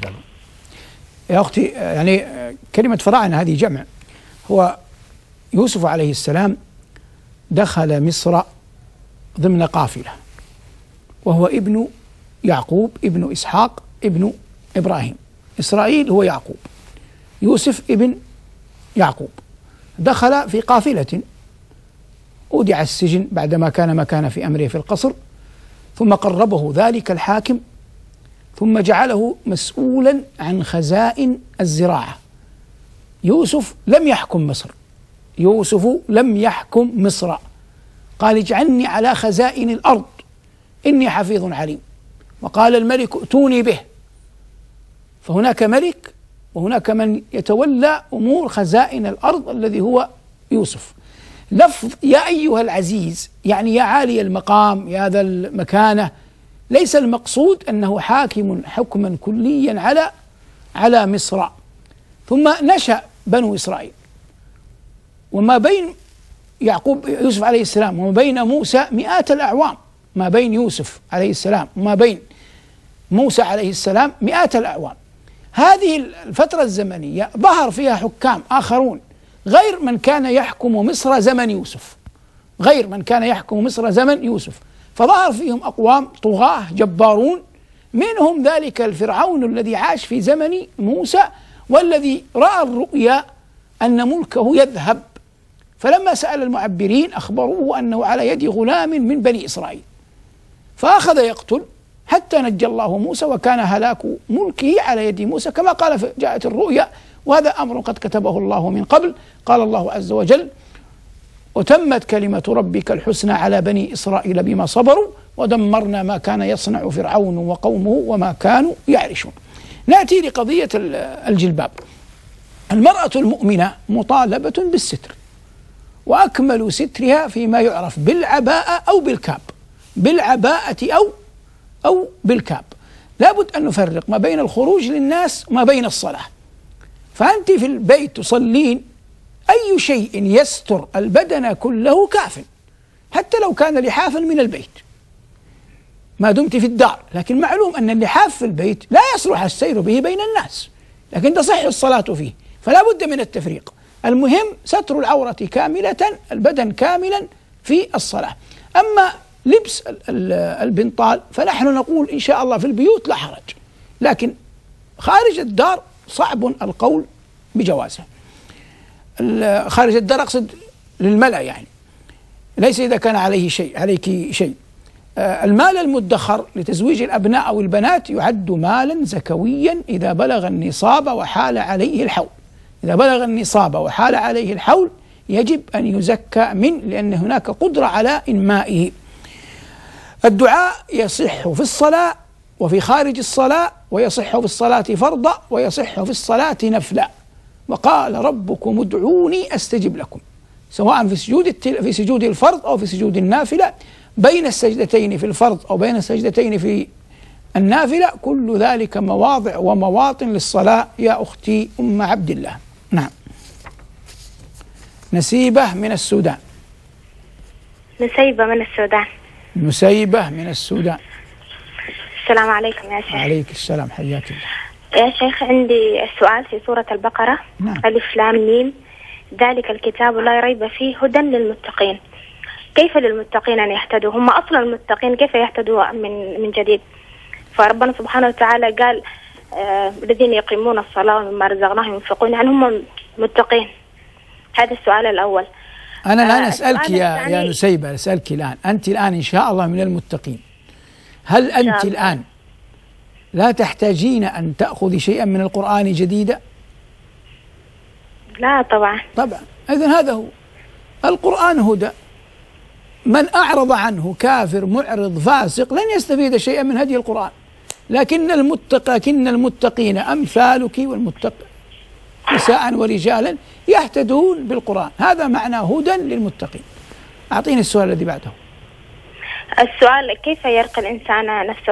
يا أختي يعني كلمة فراعنة هذه جمع. هو يوسف عليه السلام دخل مصر ضمن قافلة، وهو ابن يعقوب ابن إسحاق ابن إبراهيم. إسرائيل هو يعقوب، يوسف ابن يعقوب. دخل في قافلة، أودع السجن بعدما كان مكان في أمره في القصر، ثم قربه ذلك الحاكم ثم جعله مسؤولا عن خزائن الزراعة. يوسف لم يحكم مصر، يوسف لم يحكم مصر، قال اجعلني على خزائن الأرض إني حفيظ عليم. وقال الملك ائتوني به، فهناك ملك وهناك من يتولى أمور خزائن الأرض الذي هو يوسف. لفظ يا أيها العزيز يعني يا عالي المقام يا ذا المكانة، ليس المقصود أنه حاكم حكما كليا على مصر. ثم نشأ بنو إسرائيل، وما بين يوسف عليه السلام وما بين موسى مئات الأعوام، ما بين يوسف عليه السلام وما بين موسى عليه السلام مئات الأعوام. هذه الفترة الزمنية ظهر فيها حكام آخرون غير من كان يحكم مصر زمن يوسف، غير من كان يحكم مصر زمن يوسف، فظهر فيهم أقوام طغاة جبارون، منهم ذلك الفرعون الذي عاش في زمن موسى والذي رأى الرؤيا أن ملكه يذهب، فلما سأل المعبرين أخبروه أنه على يد غلام من بني إسرائيل، فأخذ يقتل حتى نجى الله موسى، وكان هلاك ملكه على يد موسى كما قال جاءت الرؤيا، وهذا أمر قد كتبه الله من قبل. قال الله عز وجل وتمت كلمة ربك الحسنى على بني إسرائيل بما صبروا ودمرنا ما كان يصنع فرعون وقومه وما كانوا يعرشون. نأتي لقضية الجلباب. المرأة المؤمنة مطالبة بالستر، وأكمل سترها فيما يعرف بالعباءة أو بالكاب، بالعباءة أو بالكاب. لابد أن نفرق ما بين الخروج للناس وما بين الصلاة. فأنت في البيت تصلين، أي شيء يستر البدن كله كاف، حتى لو كان لحافا من البيت ما دمت في الدار. لكن معلوم أن اللحاف في البيت لا يصلح السير به بين الناس، لكن تصح الصلاة فيه، فلا بد من التفريق. المهم ستر العورة كاملة، البدن كاملا في الصلاة. أما لبس البنطال فنحن نقول إن شاء الله في البيوت لا حرج، لكن خارج الدار صعب القول بجوازه. خارج الدار أقصد للملأ يعني، ليس إذا كان عليه شيء عليك شيء. المال المدخر لتزويج الأبناء أو البنات يعد مالا زكويا إذا بلغ النصاب وحال عليه الحول. إذا بلغ النصاب وحال عليه الحول يجب أن يزكى منه، لأن هناك قدرة على إنمائه. الدعاء يصح في الصلاة وفي خارج الصلاة، ويصح في الصلاة فرضا ويصح في الصلاة نفلا. وقال ربكم ادعوني أستجب لكم، سواء في سجود الفرض أو في سجود النافلة، بين السجدتين في الفرض أو بين السجدتين في النافلة، كل ذلك مواضع ومواطن للصلاة يا أختي أم عبد الله. نعم. نسيبة من السودان. نسيبة من السودان. نسيبة من السودان. السلام عليكم يا شيخ. عليك السلام، حياك الله. يا شيخ عندي سؤال في سورة البقرة. نعم. ألف لام ميم ذلك الكتاب لا ريب فيه هدى للمتقين. كيف للمتقين أن يهتدوا؟ هم أصلا المتقين كيف يهتدوا من جديد؟ فربنا سبحانه وتعالى قال الذين يقيمون الصلاة ومما رزقناهم ينفقون، يعني هم متقين. هذا السؤال الأول. أنا الآن أسألك يا نسيبة، أسألك الآن، أنت الآن إن شاء الله من المتقين، هل أنت الآن لا تحتاجين أن تأخذي شيئا من القرآن جديدا؟ لا طبعا. طبعا. إذن هذا هو القرآن هدى، من أعرض عنه كافر معرض فاسق لن يستفيد شيئا من هدي القرآن. لكن المتقين أمثالك نساء ورجالا يهتدون بالقرآن، هذا معنى هدى للمتقين. أعطيني السؤال الذي بعده. السؤال كيف يرقى الإنسان نفسه؟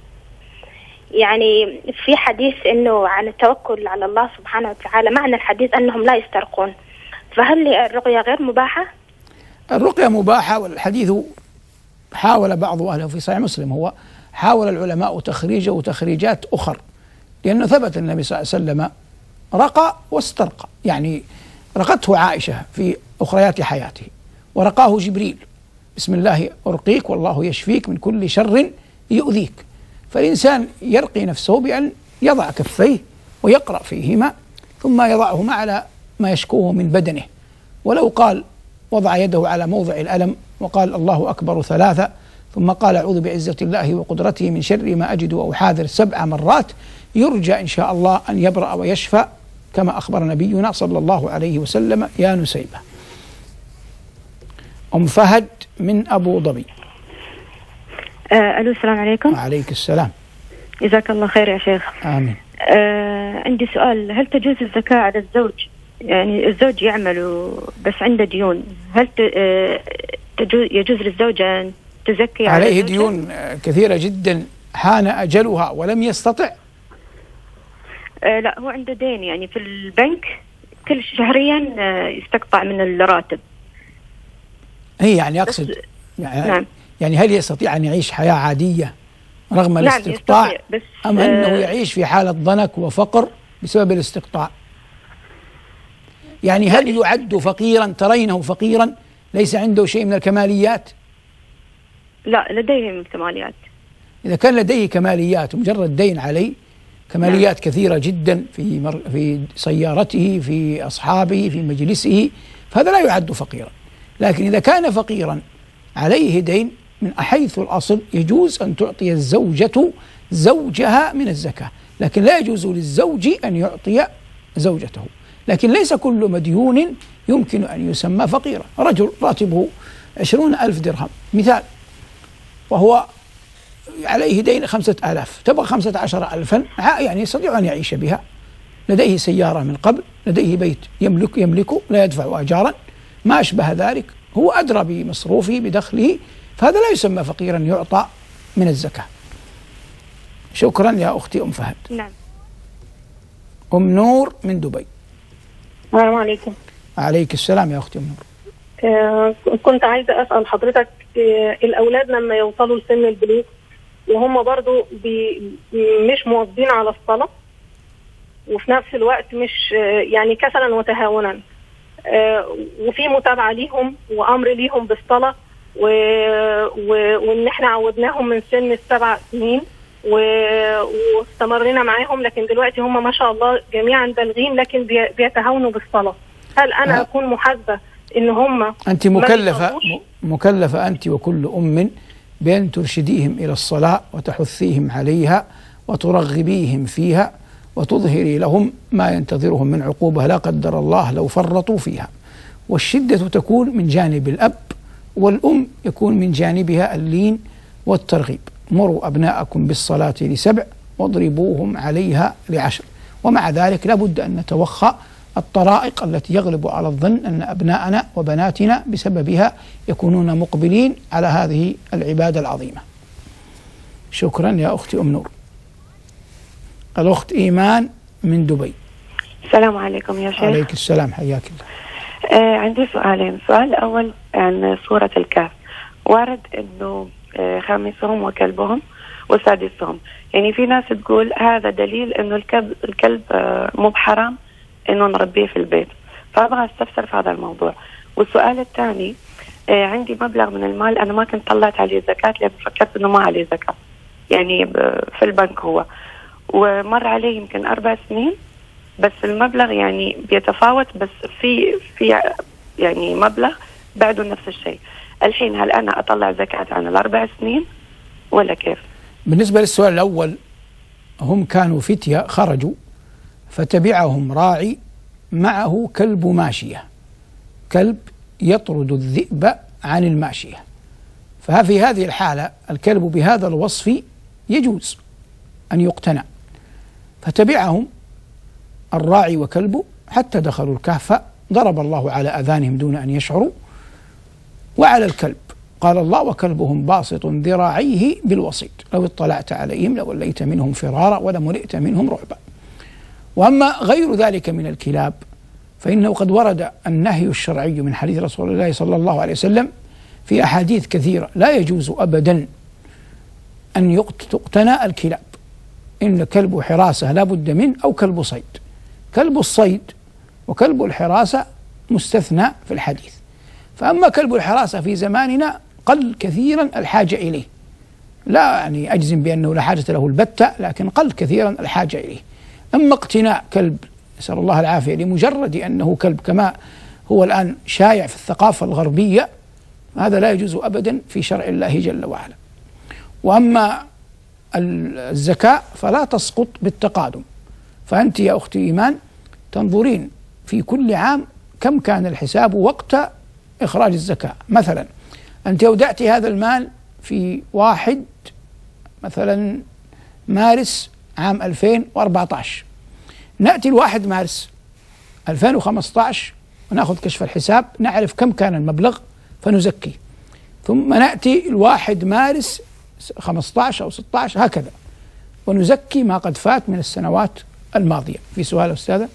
يعني في حديث أنه عن التوكل على الله سبحانه وتعالى، معنى الحديث أنهم لا يسترقون، فهل الرقية غير مباحة؟ الرقية مباحة، والحديث حاول بعض أهله في صحيح مسلم، هو حاول العلماء تخريجه وتخريجات أخر، لأنه ثبت النبي صلى الله عليه وسلم رقى واسترقى، يعني رقته عائشة في أخريات حياته، ورقاه جبريل بسم الله أرقيك والله يشفيك من كل شر يؤذيك. فالإنسان يرقي نفسه بأن يضع كفيه ويقرأ فيهما، ثم يضعهما على ما يشكوه من بدنه، ولو قال وضع يده على موضع الألم وقال الله أكبر 3، ثم قال أعوذ بعزة الله وقدرته من شر ما أجد أو حاذر 7 مرات، يرجى إن شاء الله أن يبرأ ويشفى كما أخبر نبينا صلى الله عليه وسلم. يا نسيبة. أم فهد من أبو ظبي. ألو السلام عليكم. وعليك السلام. جزاك الله خير يا شيخ. آمين. عندي سؤال، هل تجوز الزكاة على الزوج؟ يعني الزوج يعمل بس عنده ديون، هل يجوز للزوجة أن تزكي عليه ديون كثيرة جدا حان أجلها ولم يستطع؟ لا، هو عنده دين يعني في البنك كل شهريا يستقطع من الراتب. هي يعني أقصد نعم. يعني هل يستطيع أن يعيش حياة عادية رغم الاستقطاع، أم أنه يعيش في حالة ضنك وفقر بسبب الاستقطاع؟ يعني هل يعد فقيرا؟ ترينه فقيرا ليس عنده شيء من الكماليات؟ لا، لديه من الكماليات. إذا كان لديه كماليات ومجرد دين عليه كماليات كثيرة جدا في سيارته، في أصحابه، في مجلسه، فهذا لا يعد فقيرا. لكن إذا كان فقيرا عليه دين، من حيث الأصل يجوز أن تعطي الزوجة زوجها من الزكاة، لكن لا يجوز للزوج أن يعطي زوجته. لكن ليس كل مديون يمكن أن يسمى فقيرا. رجل راتبه 20,000 درهم مثال، وهو عليه دين 5,000، تبغى 15,000 يعني يستطيع أن يعيش بها، لديه سيارة من قبل، لديه بيت يملكه لا يدفع أجارا، ما أشبه ذلك، هو أدرى بمصروفه بدخله، فهذا لا يسمى فقيرا يعطى من الزكاة. شكرا يا أختي أم فهد. نعم. أم نور من دبي. السلام عليكم. عليك السلام يا أختي أم نور. كنت عايزة أسأل حضرتك، الأولاد لما يوصلوا لسن البلوغ وهم برضو مش مواظبين على الصلاة، وفي نفس الوقت مش يعني كسلا وتهاونا، وفي متابعة ليهم وأمر ليهم بالصلاة، وإن احنا عودناهم من سن 7 سنين واستمرنا معاهم، لكن دلوقتي هم ما شاء الله جميعا بالغين لكن بيتهاونوا بالصلاة. هل أنا أكون محاسبة إن هم أنت مكلفة أنت وكل أم بأن ترشديهم إلى الصلاة وتحثيهم عليها وترغبيهم فيها وتظهري لهم ما ينتظرهم من عقوبة لا قدر الله لو فرطوا فيها. والشدة تكون من جانب الأب، والأم يكون من جانبها اللين والترغيب. مروا أبناءكم بالصلاة ل7 واضربوهم عليها ل10. ومع ذلك لابد أن نتوخى الطرائق التي يغلب على الظن أن أبناءنا وبناتنا بسببها يكونون مقبلين على هذه العبادة العظيمة. شكرا يا أختي أم نور. الأخت إيمان من دبي. السلام عليكم يا شيخ. عليك السلام، حياك الله. عندي سؤالين. السؤال الأول عن سورة الكهف، ورد أنه خامسهم وكلبهم وسادسهم، يعني في ناس تقول هذا دليل أنه الكلب مو بحرام أنه نربيه في البيت، فأبغى أستفسر في هذا الموضوع. والسؤال الثاني، عندي مبلغ من المال أنا ما كنت طلعت عليه زكاة لأن فكرت أنه ما عليه زكاة، يعني في البنك هو، ومر عليه يمكن 4 سنين بس المبلغ يعني بيتفاوت، بس في يعني مبلغ بعده نفس الشيء. الحين هل أنا أطلع زكاة عن 4 سنين ولا كيف؟ بالنسبة للسؤال الأول، هم كانوا فتية خرجوا فتبعهم راعي معه كلب ماشية، كلب يطرد الذئب عن الماشية، ففي هذه الحالة الكلب بهذا الوصف يجوز أن يقتنى. فتبعهم الراعي وكلبه حتى دخلوا الكهف، ضرب الله على أذانهم دون أن يشعروا، وعلى الكلب قال الله وكلبهم باسط ذراعيه بالوسيط لو اطلعت عليهم لوليت منهم فرارا ولملئت منهم رعبا. وأما غير ذلك من الكلاب فإنه قد ورد النهي الشرعي من حديث رسول الله صلى الله عليه وسلم في أحاديث كثيرة. لا يجوز أبدا أن تقتنى الكلاب، إن كلب حراسة لا بد منه أو كلب صيد. كلب الصيد وكلب الحراسة مستثنى في الحديث. فأما كلب الحراسة في زماننا قل كثيرا الحاجة إليه، لا يعني أجزم بأنه لا حاجة له البتة، لكن قل كثيرا الحاجة إليه. أما اقتناء كلب نسأل الله العافية لمجرد أنه كلب كما هو الآن شائع في الثقافة الغربية، هذا لا يجوز أبدا في شرع الله جل وعلا. وأما الزكاة فلا تسقط بالتقادم، فأنت يا أختي إيمان تنظرين في كل عام كم كان الحساب وقت إخراج الزكاة. مثلا أنت أودعت هذا المال في 1 مثلا مارس عام 2014، نأتي 1 مارس 2015 ونأخذ كشف الحساب نعرف كم كان المبلغ فنزكي، ثم نأتي 1 مارس 15 أو 16 هكذا ونزكي ما قد فات من السنوات الماضية. في سؤال أستاذة؟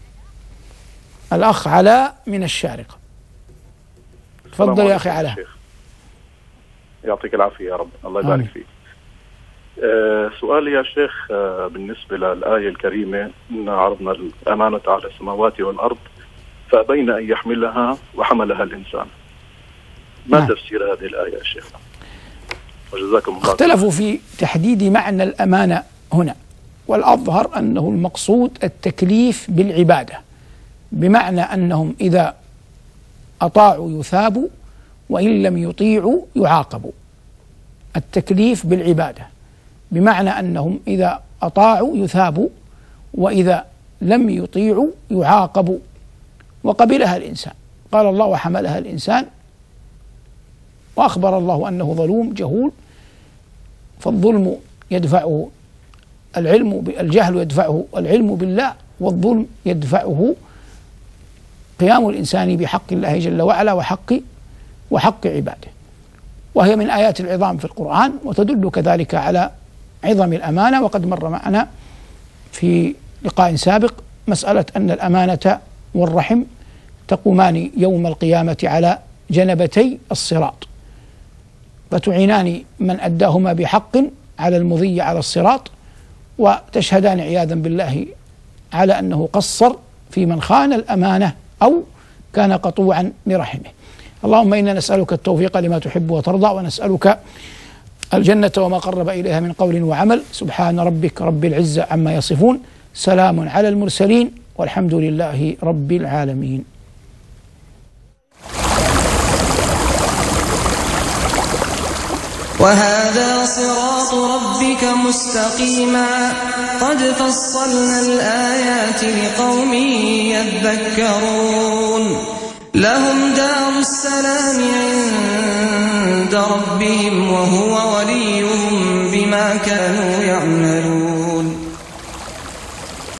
الأخ علاء من الشارقة. تفضل يا أخي علاء. يعطيك العافية يا رب، الله يبارك فيك. سؤالي يا شيخ بالنسبة للآية الكريمة إن عرضنا الأمانة على السماوات والأرض فأبين أن يحملها وحملها الإنسان، ما تفسير هذه الآية يا شيخ؟ وجزاكم الله. اختلفوا في تحديد معنى الأمانة هنا، والأظهر أنه المقصود التكليف بالعبادة، بمعنى أنهم إذا أطاعوا يثابوا وإن لم يطيعوا يعاقبوا. التكليف بالعبادة بمعنى أنهم إذا أطاعوا يثابوا وإذا لم يطيعوا يعاقبوا. وقبلها الإنسان، قال الله وحملها الإنسان، وأخبر الله أنه ظلوم جهول، فالظلم يدفعه العلم، الجهل يدفعه العلم بالله، والظلم يدفعه قيام الإنسان بحق الله جل وعلا وحق عباده. وهي من آيات العظام في القرآن، وتدل كذلك على عظم الأمانة. وقد مر معنا في لقاء سابق مسألة أن الأمانة والرحم تقومان يوم القيامة على جنبتي الصراط، فتعينان من أداهما بحق على المضي على الصراط، وتشهدان عياذا بالله على أنه قصر في من خان الأمانة أو كان قطوعا لرحمه. اللهم إنا نسألك التوفيق لما تحب وترضى، ونسألك الجنة وما قرب إليها من قول وعمل. سبحان ربك رب العزة عما يصفون، سلام على المرسلين، والحمد لله رب العالمين. وهذا صراط ربك مستقيما قد فصلنا الآيات لقوم يذكرون. لهم دار السلام عند ربهم وهو وليهم بما كانوا يعملون.